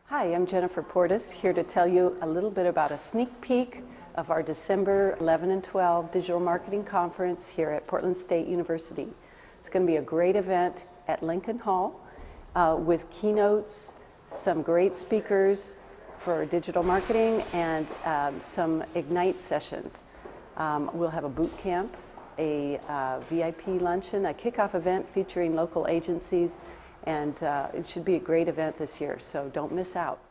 Hi, I'm Jennifer Portis, here to tell you a little bit about a sneak peek of our December 11 and 12 Digital Marketing Conference here at Portland State University. It's going to be a great event at Lincoln Hall with keynotes, some great speakers for digital marketing, and some Ignite sessions. We'll have a boot camp, a VIP luncheon, a kickoff event featuring local agencies, and it should be a great event this year, so don't miss out.